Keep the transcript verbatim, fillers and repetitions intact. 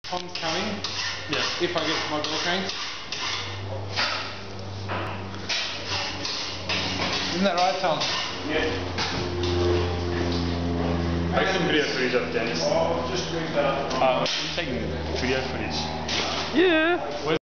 Tom's coming. Yeah. If I get my ball cranes. Isn't that right, Tom? Yeah. Take some video footage of Dennis. Oh, just bring that up. Uh, I'm taking video footage. Yeah. Where's